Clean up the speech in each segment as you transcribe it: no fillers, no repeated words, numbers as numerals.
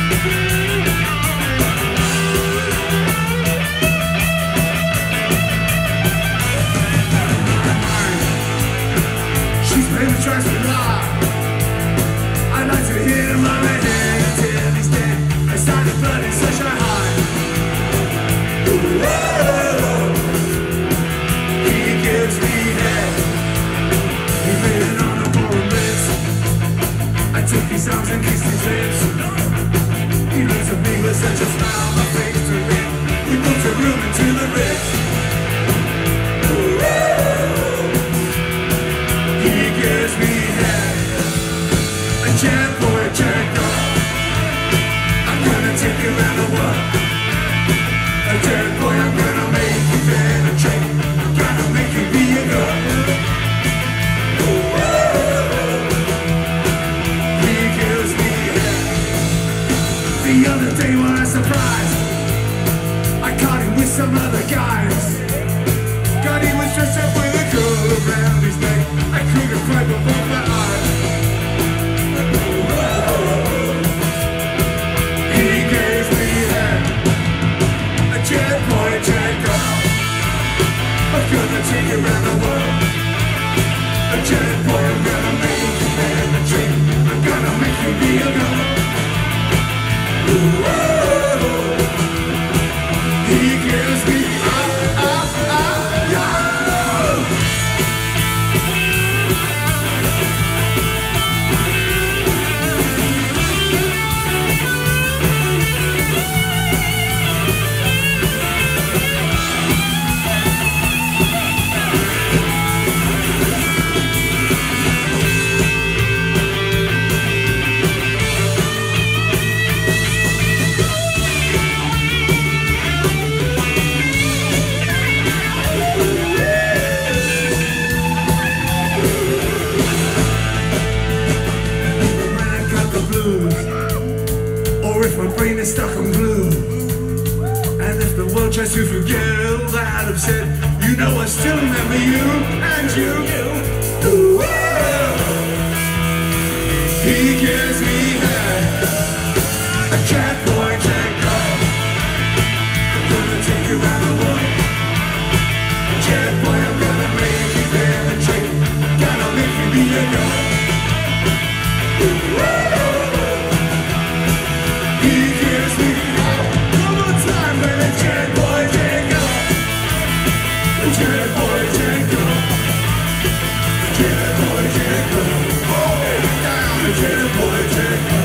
Tries to lie. I'd like to hear him on my head until he's dead. I started flooding such a high. Whoa. He gives me head. He's been on the warm lips. I took his arms and kissed his lips. He looks at me with such a smile on my face to him. We booked a room into the Ritz. Gives me head, a jam for a jack off. I'm gonna take you around the world. A dirt boy, I'm gonna make you penetrate. I'm gonna make you be a girl. He gives me head. The other day when I surprised, I caught him with some other guys. God, he was dressed up with a girl around his neck. I couldn't quite before my eyes. He gave me head, a jet boy, jet girl. I'm gonna take you around the world. A jet boy, I'm gonna make you penetrate. I'm gonna make you be a girl. He gives me my brain is stuck on glue. And if the world tries to forget all that I've said, you know I still remember you and you. Ooh, he gives me head, a cat boy, cat girl. I'm gonna take you around the world. A cat boy, I'm gonna make you penetrate. Gonna make you be a girl. Ooh, he gives me one more time, when a jet boy, jet girl. A jet boy, jet girl. Jet boy, jet girl. Hold it down, a jet boy, jet girl.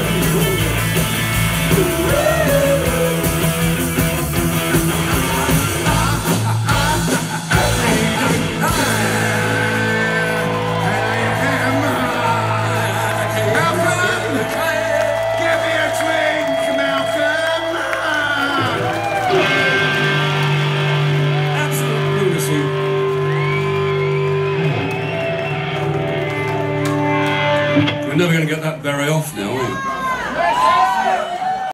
We're never going to get that very off now, are we?